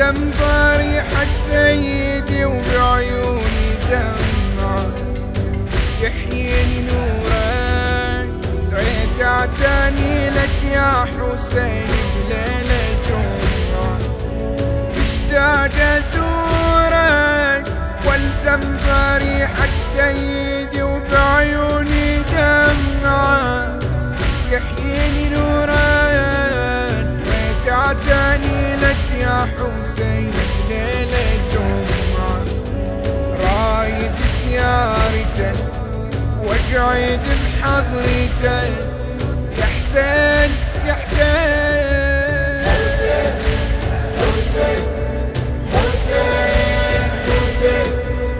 والزم ضريحك سيدي وبعيوني دمعة يحييني نورك ريت اعتني لك يا حسين بليلة جمعة مشتاق ازورك والزم ضريحك سيدي وبعيوني دمعة يحييني نورك ريت اعتني لك يا حسين بليلة جمعة رايد زيارتك واقعد بحضرتك يا حسين يا حسين حسين حسين حسين حسين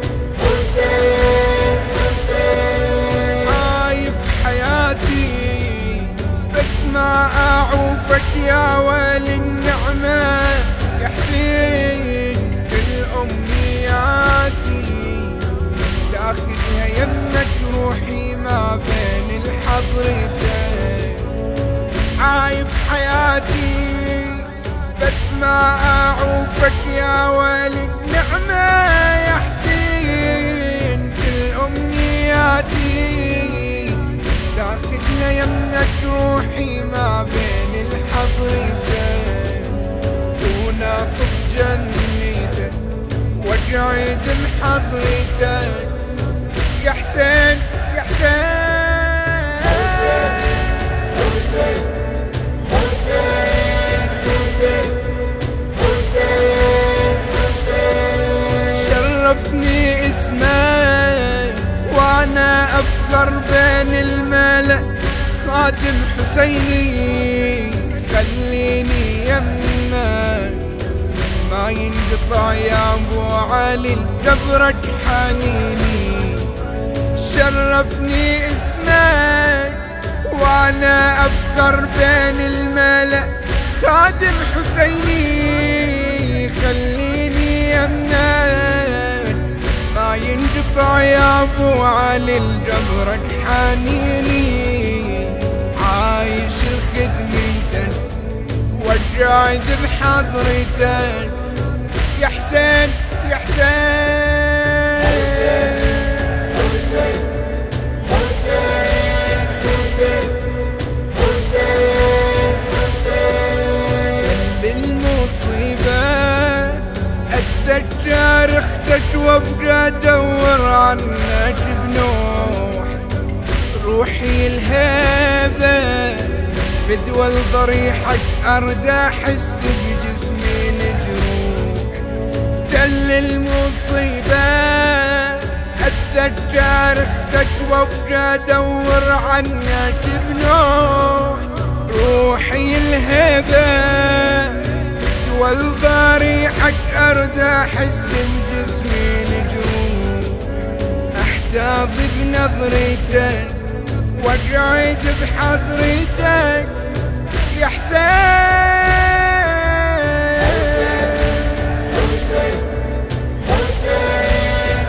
حسين حسين عايف حياتي بس ما اعوفك يا ولي النعمة يا حسين كل امنياتي تاخذها يمك روحي ما بين الحضرتين عايف حياتي بس ما اعوفك يا ولي النعمة يا حسين كل امنياتي تاخذها يمك روحي ما بين الحضرتين وناطب جنيتك واقعد بحضرتك يا حسين يا حسين حسين حسين حسين حسين حسين حسين شرفني اسمك وانا افخر بين الملأ خادم حسيني خليني يمك ما ينقطع يا ابو علي لقبرك حنيني شرفني اسمك وانا افخر بين الملأ خادم حسيني خليني يمنك ما ينقطع يا ابو علي لقبرك حنيني عايش خدمتك وقاعد بحضرتك يا حسين يا حسين حسين حسين حسين حسين حسين حسين للمصيبة اتذكر اختك وابقى ادور عنك بنوح روحي الهيبة فدوى لضريحك ارد احس بجسمي نجروح تل المصيبة اتذكر اختك وابقى ادور عنك بنوح روحي الهبة والضريحك ارد احس بجسمي نجروح احتاض بنظرتك واقعد بحضرتك يا حسين حسين حسين حسين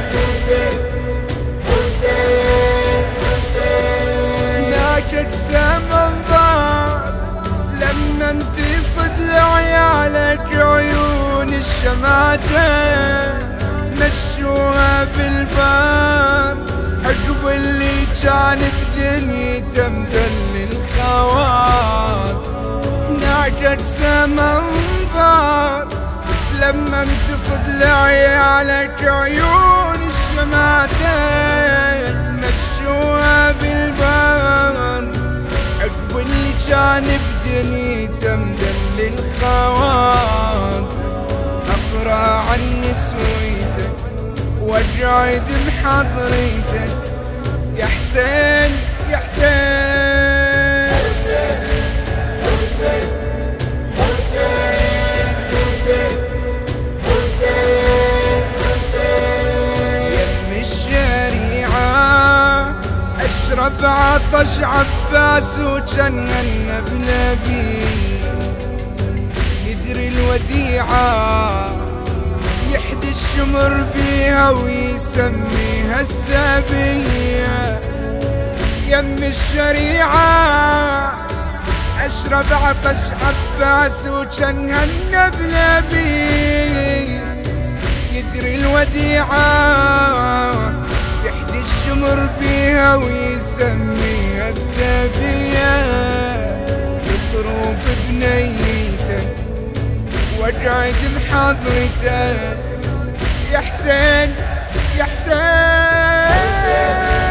حسين حسين لك اجسام انظار لما انتصد لعيالك عيون الشماتة مشوها بالبار عقب اللي كان بدنيته مدل الخواص ناقد سمنظر لما انتصد لعيالك عيون الشماتين مشوها بالبار عقب اللي كان بدنيته مدل الخواص اقرا عن نسويتك واقعد بحضرتك يا حسين يا حسين حسين حسين حسين حسين حسين حسين يم الشريعة اشرب عطش عباس وجنن بنبي يدري الوديعة يحدي الشمر بيها ويسميها السبية يم الشريعة أشرب عطش عباس وجنها النبلبي. يدري الوديعة يحدي الشمر بيها ويسميها السبية. يضرب بنيته وقعد بحضرته يا حسين يا حسين.